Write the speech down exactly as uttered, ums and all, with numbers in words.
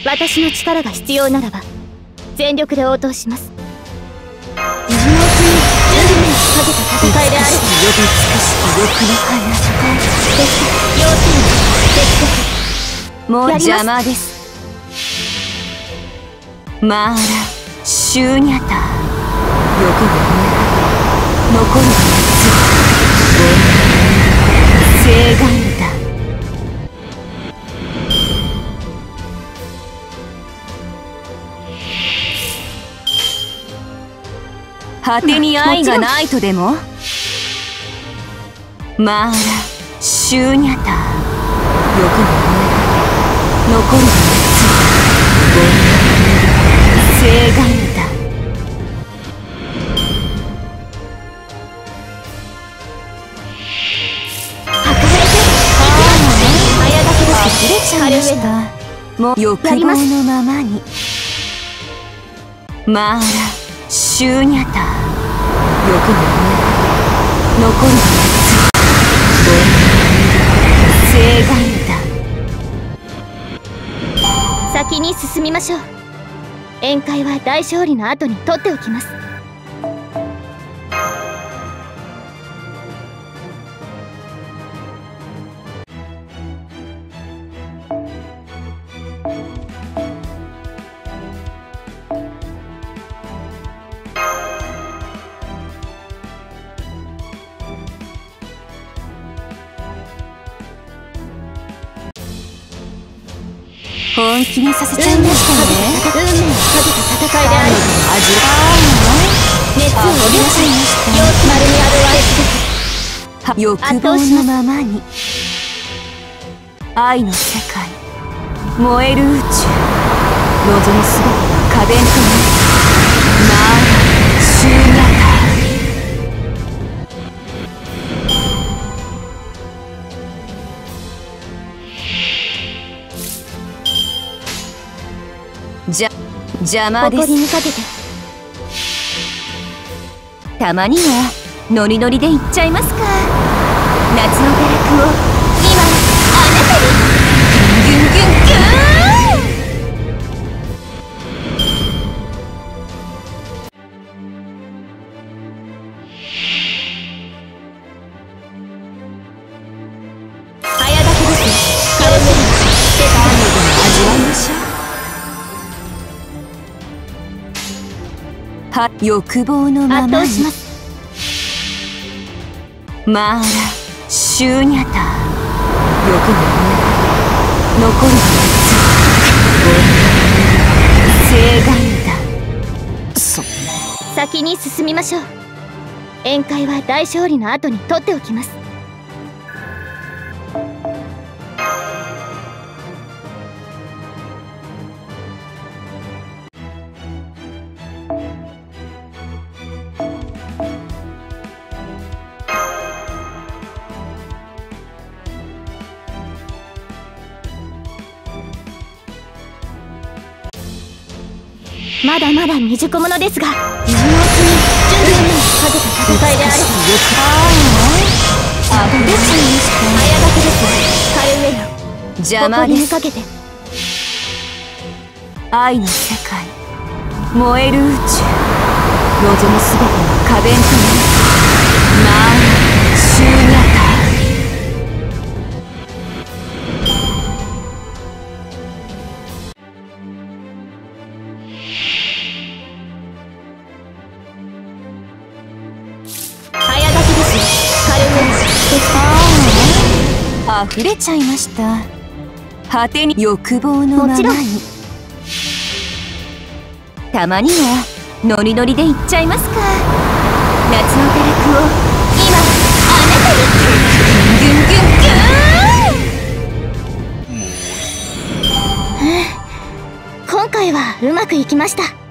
私の力が必要ならば全力で応答します。妹に準備をかけた戦いである。呼び尽くし欲の花です。要点はもう邪魔です。マーラシューニャタ欲が残るはつ聖願だ。果てに愛がないとでも。マーラシューニャタ欲が残るはつ聖願だ。もう欲望のままに。マーラシューニャタ欲が残るはつ聖願だ。先に進みましょう。宴会は大勝利の後に取っておきます。本気にさせちゃいましたね。運命をかけた戦いである。熱を帯びなさいました。欲望のままに。愛の世界燃える宇宙望むすべてが花弁となる。マーラシューニャタじゃ邪魔です。誇りにかけて。たまにはノリノリでいっちゃいますか。夏の堕落を今あなたにギュンギュンギューン。早炊きです。顔にしてた雨でも味わいましょう。は欲望のままに。マーラシューニャタ欲が残るはつ聖願だ。そ先に進みましょう。宴会は大勝利の後に取っておきます。まだまだ未熟者ですが、妹に準備をかけた戦いである。ああ、です。早がけです。カルウェイ邪魔です。かけて。愛の世界燃える宇宙望むすべての花弁となる。マーラシューニャタ溢れちゃいました。果てに欲望のままに。たまにはノリノリでいっちゃいますか。夏の堕落を今あなたにギュンギュンギューン。今回はうまくいきました。